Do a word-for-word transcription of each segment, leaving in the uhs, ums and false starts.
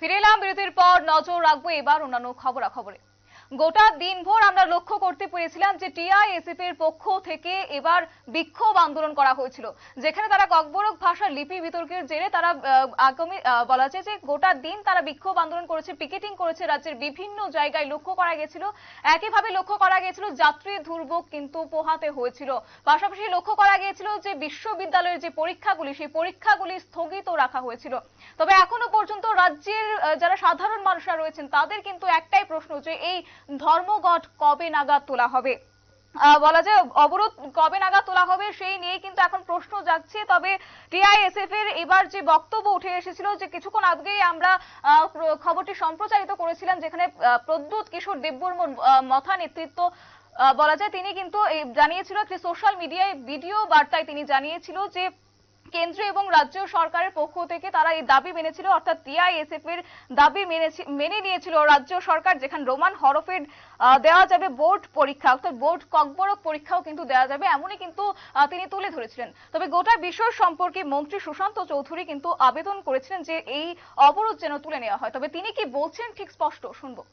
ফিরে এলাম বিরতির পর। নজর রাখবো এবার অন্যান্য খবরাখবরে। গোটা দিনভর আমরা লক্ষ্য করতে পেরেছিলাম যে টিআইএসএফ এর পক্ষ থেকে এবার বিক্ষোভ আন্দোলন করা হয়েছিল, যেখানে তারা ককবরক ভাষার লিপি বিতর্কের জেরে তারা আগামী বলা যায় যে গোটা দিন তারা বিক্ষোভ আন্দোলন করেছে, পিকেটিং করেছে। রাজ্যের বিভিন্ন জায়গায় লক্ষ্য করা গেছিল, একইভাবে লক্ষ্য করা গেছিল যাত্রী দুর্ভোগ কিন্তু পোহাতে হয়েছিল। পাশাপাশি লক্ষ্য করা গিয়েছিল যে বিশ্ববিদ্যালয়ের যে পরীক্ষাগুলি সেই পরীক্ষাগুলি স্থগিত রাখা হয়েছিল। তবে এখনো পর্যন্ত রাজ্যের যারা সাধারণ মানুষরা রয়েছেন তাদের কিন্তু একটাই প্রশ্ন, যে এই ধর্মঘট কবে নাগাদ তোলা হবে, বলা যায় অবরোধ কবে নাগাদ তোলা হবে সেই নিয়ে কিন্তু এখন প্রশ্ন জাগছে। তবে টিআইএসএফ এর এবার যে বক্তব্য উঠে এসেছিল, যে কিছুক্ষণ আগেই আমরা খবরটি সম্প্রচারিত করেছিলাম, যেখানে প্রদ্যুৎ কিশোর দেববর্মন মথা নেতৃত্ব বলা যায় তিনি কিন্তু জানিয়েছিল একটি সোশ্যাল মিডিয়ায় ভিডিও বার্তায় তিনি জানিয়েছিল যে কেন্দ্র এবং রাজ্য সরকারের পক্ষ থেকে তারা এই দাবি মেনেছিল, অর্থাৎ টিআইএসএফ এর দাবি মেনে নিয়েছিল রাজ্য সরকার, যেখানে রোমান হরফে দেওয়া যাবে বোর্ড পরীক্ষা, অর্থাৎ বোর্ড ককবরক পরীক্ষাও কিন্তু দেওয়া যাবে, এমনই কিন্তু তিনি তুলে ধরেছিলেন। তবে গোটা বিষয় সম্পর্কে মন্ত্রী সুশান্ত চৌধুরী কিন্তু আবেদন করেছিলেন যে এই অবরোধ যেন তুলে নেওয়া হয়। তবে তিনি কি বলছেন ঠিক স্পষ্ট শুনবো।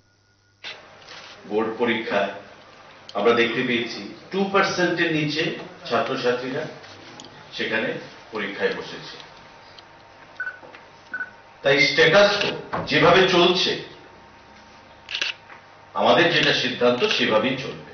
বোর্ড পরীক্ষা আমরা দেখতে পেয়েছি টু পার্সেন্টের নিচে ছাত্রছাত্রীরা সেখানে পরীক্ষায় বসেছে। তাই স্ট্যাটাস যেভাবে চলছে আমাদের যেটা সিদ্ধান্ত সেভাবেই চলবে।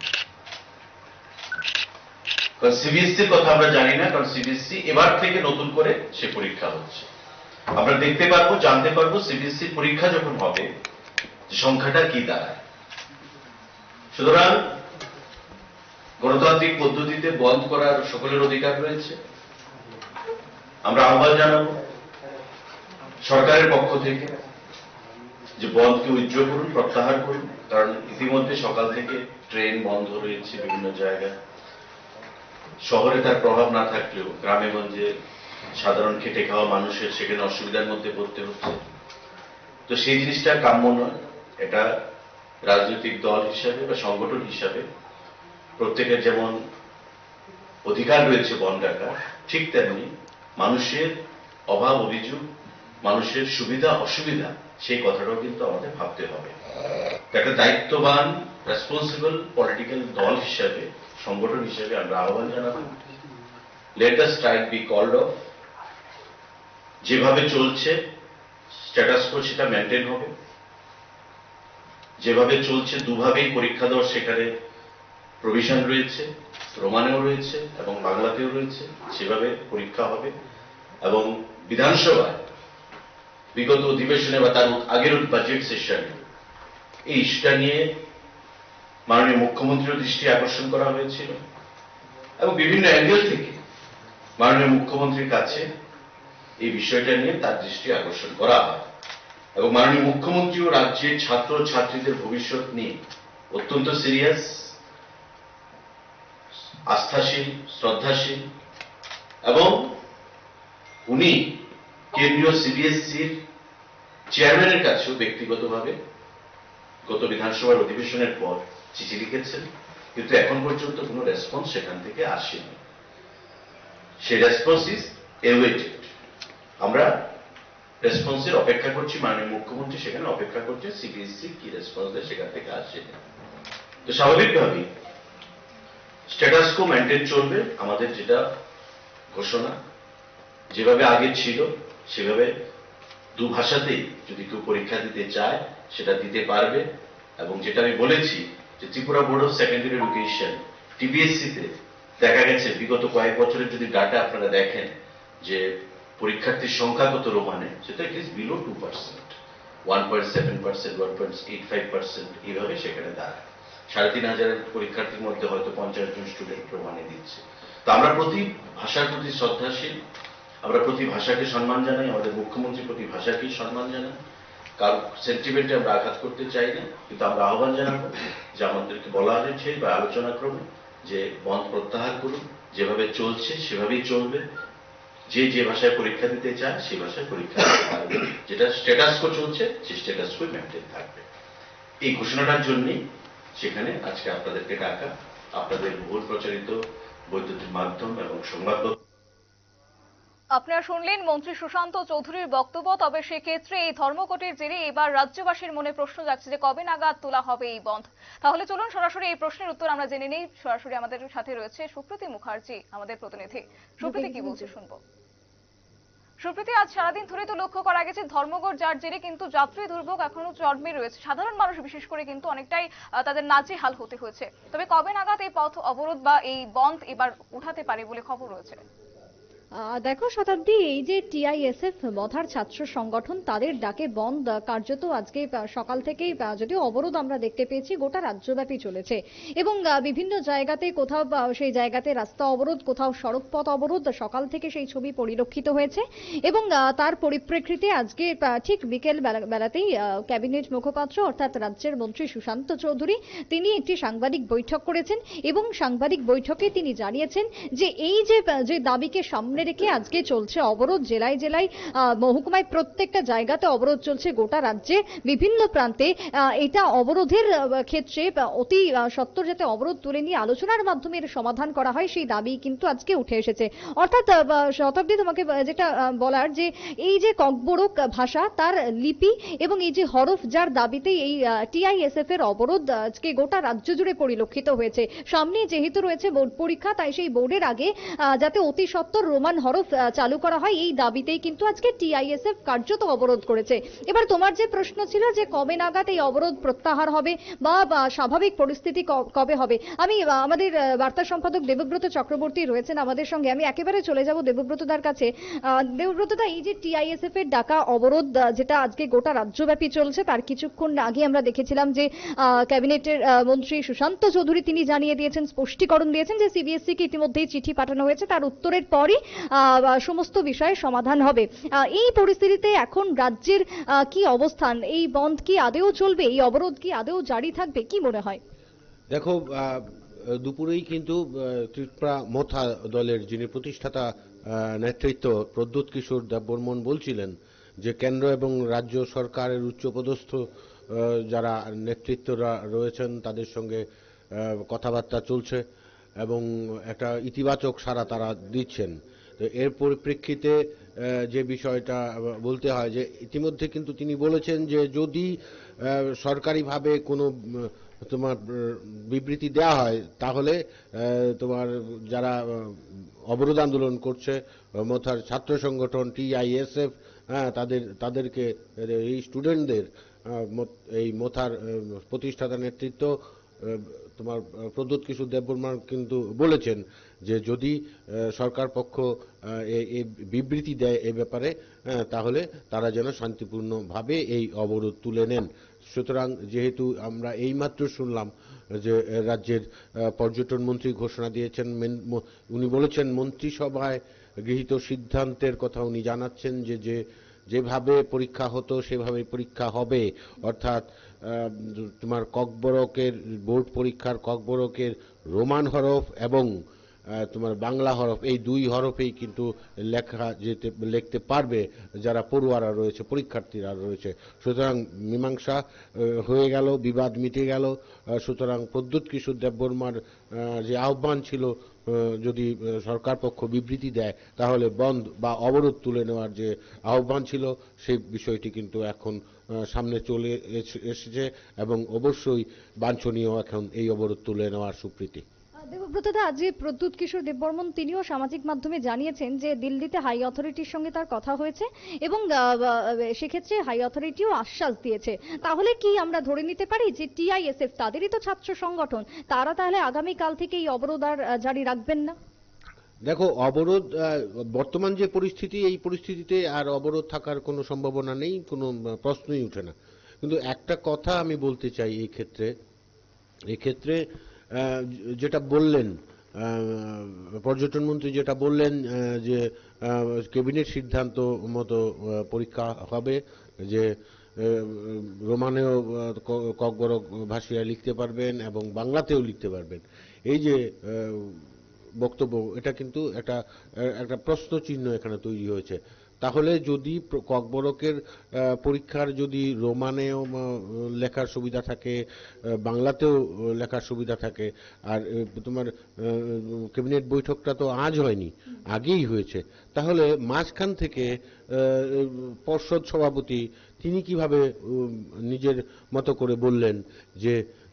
কারণ সিবিএসসির কথা আমরা জানি না, কারণ সিবিএসসি এবার থেকে নতুন করে সে পরীক্ষা হচ্ছে। আমরা দেখতে পারবো, জানতে পারবো সিবিএসসির পরীক্ষা যখন হবে সংখ্যাটা কি দাঁড়ায়। সুতরাং গণতান্ত্রিক পদ্ধতিতে বন্ধ করার সকলের অধিকার রয়েছে। আমরা আহ্বান জানাবো সরকারের পক্ষ থেকে যে বন্ধকে উইথড্র করুন, প্রত্যাহার করুন। কারণ ইতিমধ্যে সকাল থেকে ট্রেন বন্ধ রয়েছে বিভিন্ন জায়গায়। শহরে তার প্রভাব না থাকলেও গ্রামে গঞ্জে সাধারণ খেটে খাওয়া মানুষের সেখানে অসুবিধার মধ্যে পড়তে হচ্ছে। তো সেই জিনিসটা কাম্য নয়। এটা রাজনৈতিক দল হিসাবে বা সংগঠন হিসাবে প্রত্যেকের যেমন অধিকার রয়েছে বন্ধ রাখার, ঠিক তেমনি মানুষের অভাব অভিযোগ, মানুষের সুবিধা অসুবিধা, সেই কথাটাও কিন্তু আমাদের ভাবতে হবে। একটা দায়িত্ববান রেসপন্সিবল পলিটিক্যাল দল হিসাবে, সংগঠন হিসাবে আমরা আহ্বান জানাবো, let the strike be called off. যেভাবে চলছে স্ট্যাটাস কো সেটা মেনটেন হবে। যেভাবে চলছে দুভাবেই পরীক্ষা দেওয়ার সেখানে প্রভিশন রয়েছে, রোমানেও রয়েছে এবং বাংলাতেও রয়েছে, সেভাবে পরীক্ষা হবে। এবং বিধানসভায় বিগত অধিবেশনে বা তার আগের বাজেট সেশনে এই ইস্যুটা নিয়ে মাননীয় মুখ্যমন্ত্রীর দৃষ্টি আকর্ষণ করা হয়েছিল এবং বিভিন্ন অ্যাঙ্গেল থেকে মাননীয় মুখ্যমন্ত্রীর কাছে এই বিষয়টা নিয়ে তার দৃষ্টি আকর্ষণ করা হয়। এবং মাননীয় মুখ্যমন্ত্রী ও রাজ্যের ছাত্র ছাত্রীদের ভবিষ্যৎ নিয়ে অত্যন্ত সিরিয়াস, আস্থাশীল, শ্রদ্ধাশীল এবং উনি কেন্দ্রীয় সিবিএসসির চেয়ারম্যানের কাছেও ব্যক্তিগতভাবে গত বিধানসভার অধিবেশনের পর চিঠি লিখেছেন, কিন্তু এখন পর্যন্ত কোনো রেসপন্স সেখান থেকে আসেনি। সেই রেসপন্স ইজ এওয়েটেড। আমরা রেসপন্সের অপেক্ষা করছি। মাননীয় মুখ্যমন্ত্রী সেখানে অপেক্ষা করছে সিবিএসসি কি রেসপন্স দেয়, সেখান থেকে আসেনি। তো স্বাভাবিকভাবেই স্ট্যাটাস কো মেনটেন চলবে। আমাদের যেটা ঘোষণা যেভাবে আগে ছিল সেভাবে দু ভাষাতেই যদি কেউ পরীক্ষা দিতে চায় সেটা দিতে পারবে। এবং যেটা আমি বলেছি যে Tripura board of secondary education টিবিএসসিতে দেখা গেছে বিগত কয়েক বছরের যদি ডাটা আপনারা দেখেন যে পরীক্ষার্থীর সংখ্যা কত রোমানে, সেটা it is below two percent, one point seven percent, one point eight five percent এইভাবে সেখানে দাঁড়ায়। সাড়ে তিন হাজারের পরীক্ষার্থীর মধ্যে হয়তো পঞ্চাশ জন স্টুডেন্ট প্রমাণে দিচ্ছে। তো আমরা প্রতি ভাষার প্রতি শ্রদ্ধাশীল, আমরা প্রতি ভাষাকে সম্মান জানাই, আমাদের মুখ্যমন্ত্রী প্রতি ভাষাকেই সম্মান জানাই। কারো সেন্টিমেন্টে আমরা আঘাত করতে চাই না, কিন্তু আমরা আহ্বান জানাবো যে আমাদেরকে বলা হয়েছে বা আলোচনা ক্রমে যে বন্ধ প্রত্যাহার করুন, যেভাবে চলছে সেভাবেই চলবে। যে যে ভাষায় পরীক্ষা দিতে চায় সেই ভাষায় পরীক্ষা দিতে পারবে। যেটা স্ট্যাটাস কো চলছে সেই স্ট্যাটাস কো মেনটেন থাকবে। এই ঘোষণাটার জন্যই সেখানে আজকে আপনাদেরকে ডাকা, আপনাদের বহুল প্রচারিত বৈদ্যুতিক মাধ্যম এবং সংবাদ আপনারা শুনলেন মন্ত্রী সুশান্ত চৌধুরীর বক্তব্য। তবে সেক্ষেত্রে এই ধর্মঘটের জেরে এবার রাজ্যবাসীর মনে প্রশ্ন যাচ্ছে যে কবে নাগাদ তোলা হবে এই বন্ধ। তাহলে চলুন সরাসরি এই প্রশ্নের উত্তর আমরা জেনে নেই। সরাসরি আমাদের সাথে রয়েছে সুপ্রীতি মুখার্জি, আমাদের প্রতিনিধি। সুপ্রীতি, কি বলছে শুনবো। সুপ্রীতি, আজ সারাদিন ধরে তো লক্ষ্য করা গেছে ধর্মঘট যার জেরে কিন্তু যাত্রী দুর্ভোগ এখনো চরমে রয়েছে। সাধারণ মানুষ বিশেষ করে কিন্তু অনেকটাই তাদের নাজেহাল হতে হয়েছে। তবে কবে নাগাদ এই পথ অবরোধ বা এই বন্ধ এবার উঠাতে পারে বলে খবর রয়েছে? দেখো শতাব্দী, এই যে টিআইএসএফ মথার ছাত্র সংগঠন, তাদের ডাকে বন্ধ কার্যত আজকে সকাল থেকেই যদিও অবরোধ আমরা দেখতে পেয়েছি গোটা রাজ্যব্যাপী চলেছে এবং বিভিন্ন জায়গাতে কোথাও সেই জায়গাতে রাস্তা অবরোধ, কোথাও সড়ক পথ অবরোধ সকাল থেকে সেই ছবি পরিলক্ষিত হয়েছে। এবং তার পরিপ্রেক্ষিতে আজকে ঠিক বিকেল বেলাতেই ক্যাবিনেট মুখপাত্র অর্থাৎ রাজ্যের মন্ত্রী সুশান্ত চৌধুরী তিনি একটি সাংবাদিক বৈঠক করেছেন এবং সাংবাদিক বৈঠকে তিনি জানিয়েছেন যে এই যে যে দাবিকে সামনে রেখে আজকে চলছে অবরোধ, জেলায় জেলায় মহকুমায় প্রত্যেকটা জায়গাতে অবরোধ চলছে গোটা রাজ্যে বিভিন্ন প্রান্তে। এটা অবরোধের ক্ষেত্রে অতি সত্বর যাতে অবরোধ তুলে নিয়ে আলোচনার মাধ্যমে এর সমাধান করা হয় সেই দাবি কিন্তু আজকে উঠে এসেছে। অর্থাৎ শতাব্দী, তোমাকে যেটা বলার যে এই যে ককবরক ভাষা তার লিপি এবং এই যে হরফ যার দাবিতে এই টিআইএসএফ এর অবরোধ আজকে গোটা রাজ্য জুড়ে পরিলক্ষিত হয়েছে। সামনে যেহেতু রয়েছে বোর্ড পরীক্ষা, তাই সেই বোর্ডের আগে যাতে অতি সত্বর রোমান হরফ চালু করা হয় এই দাবিতেই কিন্তু আজকে টিআইএসএফ কার্যত অবরোধ করেছে। এবার তোমার যে প্রশ্ন ছিল যে কবে নাগাদ এই অবরোধ প্রত্যাহার হবে বা স্বাভাবিক পরিস্থিতি কবে হবে, আমি আমাদের বার্তা সম্পাদক দেবব্রত চক্রবর্তী রয়েছেন আমাদের সঙ্গে, আমি একেবারে চলে যাব দেবব্রতদার কাছে। দেবব্রতদা, এই যে টিআইএসএফ এর ডাকা অবরোধ যেটা আজকে গোটা রাজ্যব্যাপী চলছে, তার কিছুক্ষণ আগে আমরা দেখেছিলাম যে ক্যাবিনেটের মন্ত্রী সুশান্ত চৌধুরী তিনি জানিয়ে দিয়েছেন, স্পষ্টীকরণ দিয়েছেন যে সিবিএসসি কে ইতিমধ্যেই চিঠি পাঠানো হয়েছে, তার উত্তরের পরই সমস্ত বিষয়ের সমাধান হবে। এই পরিস্থিতিতে এখন রাজ্যের কি অবস্থান? এই বন্ধ কি আদৌ চলবে? এই অবরোধ কি আদৌ জারি থাকবে? কি মনে হয়? দেখো, দুপুরেই কিন্তু ত্রিপুরা মথা দলের যিনি প্রতিষ্ঠাতা নেতৃত্ব প্রদ্যুৎ কিশোর দেববর্মন বলছিলেন যে কেন্দ্র এবং রাজ্য সরকারের উচ্চপদস্থ যারা নেতৃত্বরা রয়েছেন তাদের সঙ্গে কথাবার্তা চলছে এবং একটা ইতিবাচক সাড়া তারা দিচ্ছেন। তো এর পরিপ্রেক্ষিতে যে বিষয়টা বলতে হয় যে ইতিমধ্যে কিন্তু তিনি বলেছেন যে যদি সরকারিভাবে কোনো তোমার বিবৃতি দেওয়া হয় তাহলে তোমার যারা অবরোধ আন্দোলন করছে মথার ছাত্র সংগঠন টিআইএসএফ, হ্যাঁ, তাদের তাদেরকে এই স্টুডেন্টদের এই মথার প্রতিষ্ঠাতা নেতৃত্ব তোমার প্রদ্যুৎ কিশোর দেববর্মা কিন্তু বলেছেন যে যদি সরকার পক্ষ এই বিবৃতি দেয় এ ব্যাপারে তাহলে তারা যেন শান্তিপূর্ণভাবে এই অবরোধ তুলে নেন। সুতরাং যেহেতু আমরা এইমাত্র শুনলাম যে রাজ্যের পর্যটন মন্ত্রী ঘোষণা দিয়েছেন, উনি বলেছেন মন্ত্রিসভায় গৃহীত সিদ্ধান্তের কথা উনি জানাচ্ছেন যে যে যেভাবে পরীক্ষা হতো সেভাবে পরীক্ষা হবে, অর্থাৎ তোমার ককবরকের বোর্ড পরীক্ষার ককবরকের রোমান হরফ এবং তোমার বাংলা হরফ এই দুই হরফেই কিন্তু লেখা যেতে লিখতে পারবে যারা পড়ুয়ারা রয়েছে, পরীক্ষার্থীরা রয়েছে। সুতরাং মীমাংসা হয়ে গেল, বিবাদ মিটে গেল। সুতরাং প্রদ্যুৎ কিশোর দেববর্মার যে আহ্বান ছিল যদি সরকার পক্ষ বিবৃতি দেয় তাহলে বন্ধ বা অবরোধ তুলে নেওয়ার যে আহ্বান ছিল সেই বিষয়টি কিন্তু এখন সামনে চলে এসেছে এবং অবশ্যই বাঞ্ছনীয় এখন এই অবরোধ তুলে নেওয়ার। সুপ্রীতি, দেবব্রতদা, আজ প্রদ্যুৎ কিশোর দেববর্মন তিনিও সামাজিক মাধ্যমে জানিয়েছেন যে দিল্লিতে হাই অথরিটির সঙ্গে তার কথা হয়েছে এবং সেক্ষেত্রে হাই অথরিটিও আশ্বাস দিয়েছে। তাহলে কি আমরা ধরে নিতে পারি যে টিআইএসএফ তাদেরই তো ছাত্র সংগঠন, তারা তাহলে আগামীকাল থেকে এই অবরোধ আর জারি রাখবেন না? দেখো, অবরোধ বর্তমান যে পরিস্থিতি এই পরিস্থিতিতে আর অবরোধ থাকার কোনো সম্ভাবনা নেই, কোনো প্রশ্নই উঠে না। কিন্তু একটা কথা আমি বলতে চাই এই ক্ষেত্রে এই ক্ষেত্রে যেটা বললেন পর্যটন মন্ত্রী, যেটা বললেন যে ক্যাবিনেট সিদ্ধান্ত মতো পরীক্ষা হবে, যে রোমানেও ককবরক ভাষায় লিখতে পারবেন এবং বাংলাতেও লিখতে পারবেন, এই যে বক্তব্য এটা কিন্তু একটা একটা প্রশ্ন চিহ্ন এখানে তৈরি হয়েছে। তাহলে যদি প্র- ককবরকের আহ, পরীক্ষার যদি রোমানেও আহ, লেখার সুবিধা থাকে, আহ, বাংলাতেও আহ, লেখার সুবিধা থাকে, আর আহ, তোমার আহ, ক্যাবিনেট বৈঠকটা তো আজ হয়নি, আগেই হয়েছে, তাহলে মাঝখান থেকে আহ, পর্ষদ সভাপতি তিনি কিভাবে উম, নিজের মতো করে বললেন যে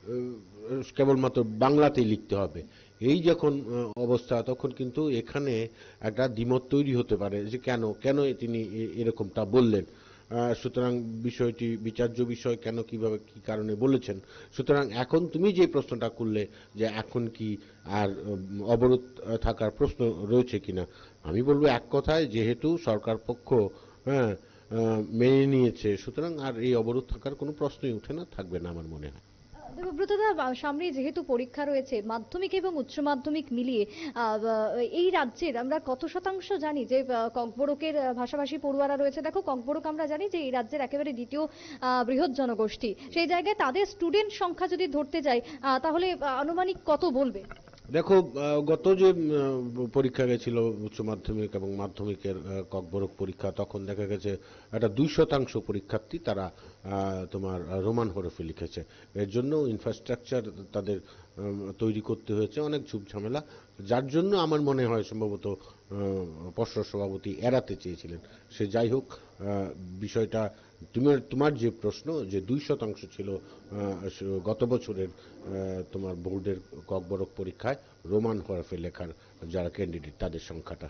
আহ, কেবলমাত্র বাংলাতেই লিখতে হবে? এই যখন আহ, অবস্থা, তখন কিন্তু এখানে একটা দ্বিমত তৈরি হতে পারে যে কেন কেন তিনি এ- এরকমটা বললেন। আহ, সুতরাং বিষয়টি বিচার্য বিষয়, কেন কিভাবে কি কারণে বলেছেন। সুতরাং এখন তুমি যে প্রশ্নটা করলে যে এখন কি আর উম, অবরোধ আহ, থাকার প্রশ্ন রয়েছে কিনা, আমি বলবো এক কথায়, যেহেতু সরকার পক্ষ হ্যাঁ আহ, মেনে নিয়েছে, সুতরাং আর এই অবরোধ থাকার কোনো প্রশ্নই ওঠে না, থাকবে না আমার মনে হয়। দেবব্রতদা, বা- সামনে যেহেতু পরীক্ষা রয়েছে, মাধ্যমিক এবং উচ্চ মাধ্যমিক মিলিয়ে আহ, বা- এই রাজ্যের আমরা কত শতাংশ জানি যে আহ, ককবরকের আহ, ভাষাভাষী পড়ুয়ারা রয়েছে? দেখো, ককবরক আমরা জানি যে এই রাজ্যের একেবারে দ্বিতীয় আহ, বৃহৎ জনগোষ্ঠী। সেই জায়গায় তাদের স্টুডেন্ট সংখ্যা যদি ধরতে যাই, আহ, তাহলে আহ, আনুমানিক কত বলবে? দেখো, আহ, গত যে উম, আহ, পরীক্ষা গেছিল উচ্চ মাধ্যমিক এবং মাধ্যমিকের আহ, ককবরক পরীক্ষা, তখন দেখা গেছে একটা দুই শতাংশ পরীক্ষার্থী তারা আহ, তোমার আহ, রোমান হরফে লিখেছে। এর জন্য ইনফ্রাস্ট্রাকচার তাদের উম, তৈরি করতে হয়েছে, অনেক ঝুপ ঝামেলা, যার জন্য আমার মনে হয় সম্ভবত আহ, পর্ষদ সভাপতি এড়াতে চেয়েছিলেন। সে যাই হোক, আহ, বিষয়টা তোমার তোমার যে প্রশ্ন যে দুই শতাংশ ছিল আহ, গত বছরের আহ, তোমার বোর্ডের ককবরক পরীক্ষায় রোমান হরফে লেখার যারা ক্যান্ডিডেট তাদের সংখ্যাটা।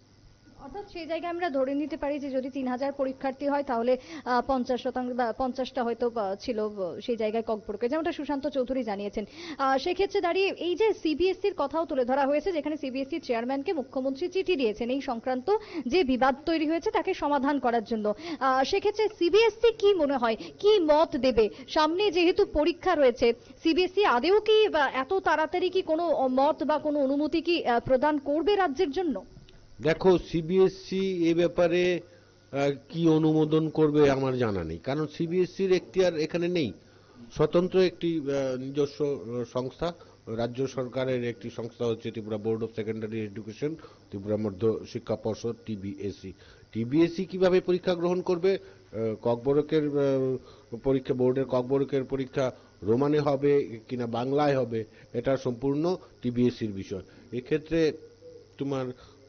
অর্থাৎ সেই জায়গায় আমরা ধরে নিতে পারি যে যদি তিন হাজার পরীক্ষার্থী হয়, তাহলে আহ, পঞ্চাশ শতাংশ বা পঞ্চাশটা হয়তো বা ছিল আহ, সেই জায়গায় ককবরকে, যেমনটা সুশান্ত চৌধুরী জানিয়েছেন। আহ, সেক্ষেত্রে দাঁড়িয়ে এই যে সিবিএসসির কথাও তুলে ধরা হয়েছে, যেখানে সিবিএসসি চেয়ারম্যানকে মুখ্যমন্ত্রী চিঠি দিয়েছেন এই সংক্রান্ত যে বিবাদ তৈরি হয়েছে তাকে সমাধান করার জন্য। আহ, সেক্ষেত্রে সিবিএসসি কি মনে হয়, কি মত দেবে? সামনে যেহেতু পরীক্ষা রয়েছে, সিবিএসসি আদেও কি বা এত তাড়াতাড়ি কি কোনো মত বা কোনো অনুমতি কি আহ, প্রদান করবে রাজ্যের জন্য? দেখো, সিবিএসসি এ ব্যাপারে আহ, কি অনুমোদন করবে আমার জানা নেই, কারণ সিবিএসসির এখতিয়ার এখানে নেই। স্বতন্ত্র একটি আহ, নিজস্ব আহ, সংস্থা, রাজ্য সরকারের একটি সংস্থা হচ্ছে Tripura board of secondary education, Tripura Madhya Shiksha পর্ষদ, টিবিএসসি। টিবিএসসি কিভাবে পরীক্ষা গ্রহণ করবে, আহ, ককবরকের আহ, পরীক্ষা, বোর্ডের ককবরকের পরীক্ষা রোমানে হবে কিনা বাংলায় হবে, এটা সম্পূর্ণ টিবিএসসির বিষয়। এক্ষেত্রে তোমার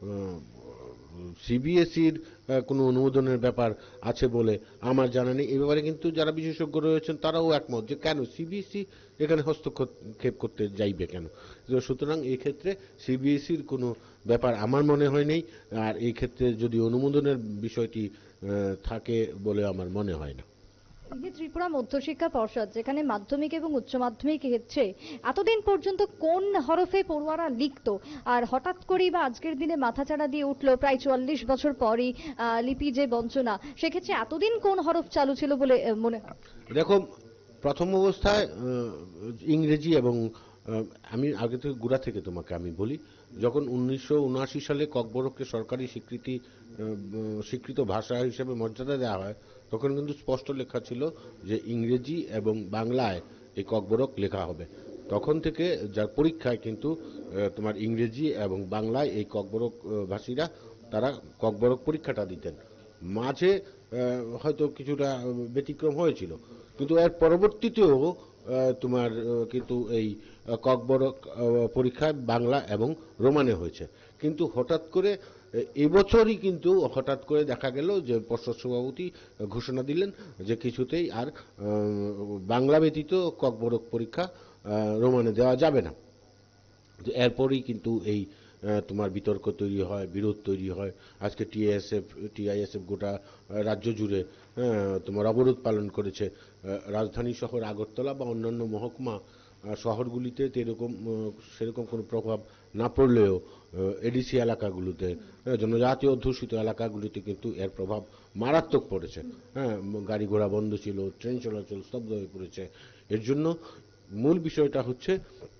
সিবিএসইর কোনো অনুমোদনের ব্যাপার আছে বলে আমার জানা নেই। এ ব্যাপারে কিন্তু যারা বিশেষজ্ঞ রয়েছেন তারাও একমত যে কেন সিবিএসই এখানে হস্তক্ষেপ করতে যাইবে কেন। তো সুতরাং এই ক্ষেত্রে সিবিএসইর কোনো ব্যাপার আমার মনে হয় নেই, আর এই ক্ষেত্রে যদি অনুমোদনের বিষয়টি আহ, থাকে বলে আমার মনে হয় না। এই যে ত্রিপুরা মধ্যশিক্ষা পর্ষদ, যেখানে মাধ্যমিক এবং উচ্চ মাধ্যমিক হচ্ছে, এতদিন পর্যন্ত কোন হরফে পড়ুয়ারা লিখতো, আর হঠাৎ করেই বা আজকের দিনে মাথাচাড়া দিয়ে উঠলো প্রায় চুয়াল্লিশ বছর পরই আহ, লিপি যে বঞ্চনা, সেক্ষেত্রে এতদিন কোন হরফ চালু ছিল বলে আহ, মনে হয়? দেখো, প্রথম অবস্থায় আহ, ইংরেজি এবং আহ, আমি আগে থেকে গোড়া থেকে তোমাকে আমি বলি, যখন উনিশশো উনআশি সালে ককবরককে সরকারি স্বীকৃতি আহ, স্বীকৃত ভাষা হিসেবে মর্যাদা দেওয়া হয়, তখন কিন্তু স্পষ্ট লেখা ছিল যে ইংরেজি এবং বাংলায় এই ককবরক লেখা হবে। তখন থেকে যার পরীক্ষায় কিন্তু আহ, তোমার ইংরেজি এবং বাংলায় এই ককবরক আহ, ভাষীরা তারা ককবরক পরীক্ষাটা দিতেন। মাঝে আহ, হয়তো কিছুটা ব্যতিক্রম হয়েছিল, কিন্তু এর পরবর্তীতেও আহ, তোমার আহ, কিন্তু এই আহ, ককবরক আহ, পরীক্ষা বাংলা এবং রোমানে হয়েছে। কিন্তু হঠাৎ করে আহ, এবছরই কিন্তু হঠাৎ করে দেখা গেল যে পর্ষদ সভাপতি ঘোষণা দিলেন যে কিছুতেই আর আহ, বাংলা ব্যতীত ককবরক পরীক্ষা আহ, রোমানে দেওয়া যাবে না। তো এরপরেই কিন্তু এই আহ, তোমার বিতর্ক তৈরি হয়, বিরোধ তৈরি হয়। আজকে টিএসএফ টিআইএসএফ গোটা আহ, রাজ্য জুড়ে আহ, তোমার অবরোধ পালন করেছে। আহ, রাজধানী শহর আগরতলা বা অন্যান্য মহকুমা আহ, শহরগুলিতে তো এরকম আহ, সেরকম কোনো প্রভাব না পড়লেও এডিসি এলাকাগুলোতে, আহ, জনজাতি অধ্যুষিত এলাকাগুলিতে কিন্তু এর প্রভাব মারাত্মক পড়েছে। হ্যাঁ, গাড়ি ঘোড়া বন্ধ ছিল, ট্রেন চলাচল স্তব্ধ হয়ে পড়েছে। এর জন্য মূল বিষয়টা হচ্ছে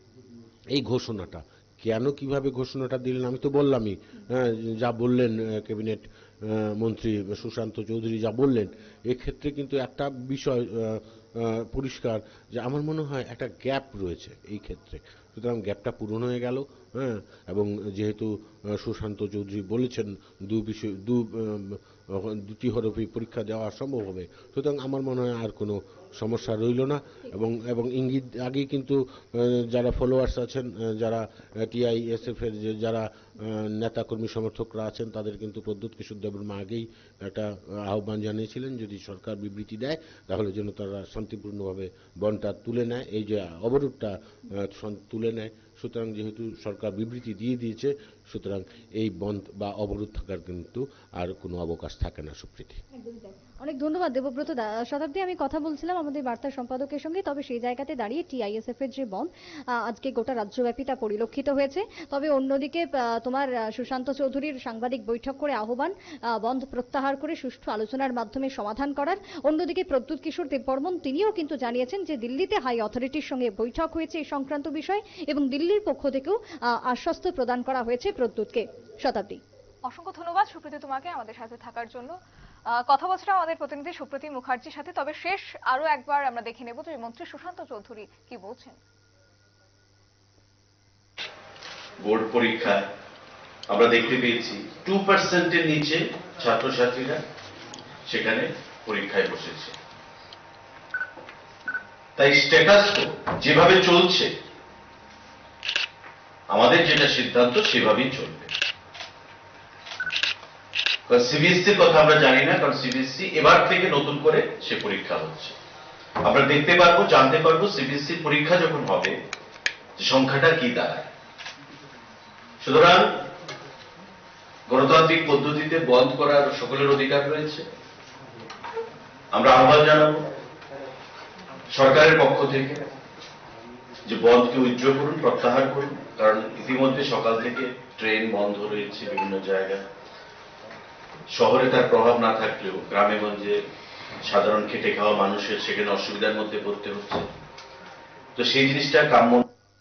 এই ঘোষণাটা। কেন কিভাবে ঘোষণাটা দিলেন আমি তো বললামই, হ্যাঁ, যা বললেন আহ, ক্যাবিনেট আহ, মন্ত্রী সুশান্ত চৌধুরী যা বললেন, এক্ষেত্রে কিন্তু একটা বিষয় আহ, আহ, পরিষ্কার, যে আমার মনে হয় একটা গ্যাপ রয়েছে এই ক্ষেত্রে। সুতরাং গ্যাপটা পূরণ হয়ে গেল। হ্যাঁ, এবং যেহেতু আহ, সুশান্ত চৌধুরী বলেছেন দু বিষয় দু আহ, দুটি হরফেই পরীক্ষা দেওয়া সম্ভব হবে। সুতরাং আমার মনে হয় আর কোনো সমস্যা রইল না এবং এবং ইঙ্গিত আগেই কিন্তু যারা ফলোয়ার্স আছেন, যারা টিআইএসএফ এর যে যারা নেতাকর্মী সমর্থকরা আছেন, তাদের কিন্তু প্রদ্যুৎ কিশোর দেববর্মা আগেই একটা আহ্বান জানিয়েছিলেন যদি সরকার বিবৃতি দেয় তাহলে যেন তারা শান্তিপূর্ণভাবে বনটা তুলে নেয়, এই যে অবরোধটা তুলে নেয়। সুতরাং যেহেতু সরকার বিবৃতি দিয়ে দিয়েছে, সুতরাং এই বন্ধ বা অবরোধ থাকার কিন্তু আর কোনো অবকাশ থাকে না। সুপ্রীতি, অনেক ধন্যবাদ দেবব্রত। শতাব্দী, আমি কথা বলছিলাম আমাদের বার্তা সম্পাদকের সঙ্গে, তবে সেই জায়গাতে দাঁড়িয়ে টিআইএসএফ এর যে বন্ধ আজকে গোটা রাজ্যব্যাপী তা পরিলক্ষিত হয়েছে। তবে অন্যদিকে তোমার সুশান্ত চৌধুরীর সাংবাদিক বৈঠক করে আহ্বান বন্ধ প্রত্যাহার করে সুষ্ঠু আলোচনার মাধ্যমে সমাধান করার। অন্যদিকে প্রদ্যুৎ কিশোর দেববর্মন তিনিও কিন্তু জানিয়েছেন যে দিল্লিতে হাই অথরিটির সঙ্গে বৈঠক হয়েছে এই সংক্রান্ত বিষয় এবং দিল্লির পক্ষ থেকেও আশ্বস্ত প্রদান করা হয়েছে প্রদ্যুৎকে। শতাব্দী, অসংখ্য ধন্যবাদ সুপ্রীতি তোমাকে আমাদের সাথে থাকার জন্য। কথা বলছিলাম আমাদের প্রতিনিধি সুপ্রীতি মুখার্জির সাথে। তবে শেষ আরো একবার আমরা দেখে নেব যে মন্ত্রী সুশান্ত চৌধুরী কি বলছেন। বোর্ড পরীক্ষায় আমরা দেখতে পেয়েছি টু পার্সেন্টের নিচে ছাত্রছাত্রীরা সেখানে পরীক্ষায় বসেছে। তাই স্ট্যাটাস যেভাবে চলছে, আমাদের যেটা সিদ্ধান্ত সেভাবেই চলবে। সিবিএসসির কথা আমরা জানি না, কারণ সিবিএসসি এবার থেকে নতুন করে সে পরীক্ষা হচ্ছে। আমরা দেখতে পারবো, জানতে পারবো সিবিএসসি পরীক্ষা যখন হবে সংখ্যাটা কি দাঁড়ায়। সুতরাং গণতান্ত্রিক পদ্ধতিতে বন্ধ করার সকলের অধিকার রয়েছে। আমরা আহ্বান জানাবো সরকারের পক্ষ থেকে যে বন্ধকে উইথড্র করুন, প্রত্যাহার করুন, কারণ ইতিমধ্যে সকাল থেকে ট্রেন বন্ধ রয়েছে বিভিন্ন জায়গায়। শহরে তার প্রভাব না থাকলেও গ্রামে গঞ্জে সাধারণ খেটে খাওয়া মানুষের সেখানে অসুবিধার মধ্যে পড়তে হচ্ছে। তো সেই জিনিসটা কাম্য।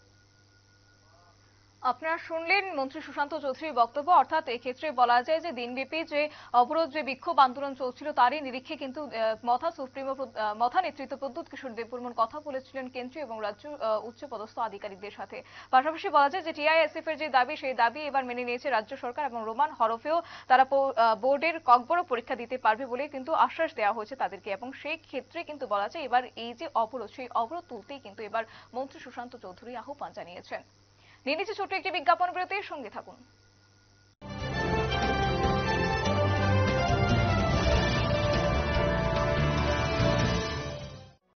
আপনারা শুনলেন মন্ত্রী সুশান্ত চৌধুরীর বক্তব্য। অর্থাৎ এক্ষেত্রে বলা যায় যে দিনব্যাপী যে অবরোধ, যে বিক্ষোভ আন্দোলন চলছিল তারই নিরিখে কিন্তু মথা সুপ্রিমো মথা নেতৃত্ব প্রদ্যুৎ কিশোর দেববর্মন কথা বলেছিলেন কেন্দ্রীয় এবং রাজ্য উচ্চ পদস্থ আধিকারিকদের সাথে। পাশাপাশি বলা যায় যে টিআইএসএফ এর যে দাবি, সেই দাবি এবার মেনে নিয়েছে রাজ্য সরকার এবং রোমান হরফেও তারা বোর্ডের ককবরক পরীক্ষা দিতে পারবে বলে কিন্তু আশ্বাস দেওয়া হয়েছে তাদেরকে। এবং সেই ক্ষেত্রে কিন্তু বলা যায় এবার এই যে অবরোধ, সেই অবরোধ তুলতেই কিন্তু এবার মন্ত্রী সুশান্ত চৌধুরী আহ্বান জানিয়েছেন। নিয়ে নিচ্ছে ছোট্ট একটি বিজ্ঞাপন বিরতির সঙ্গে থাকুন।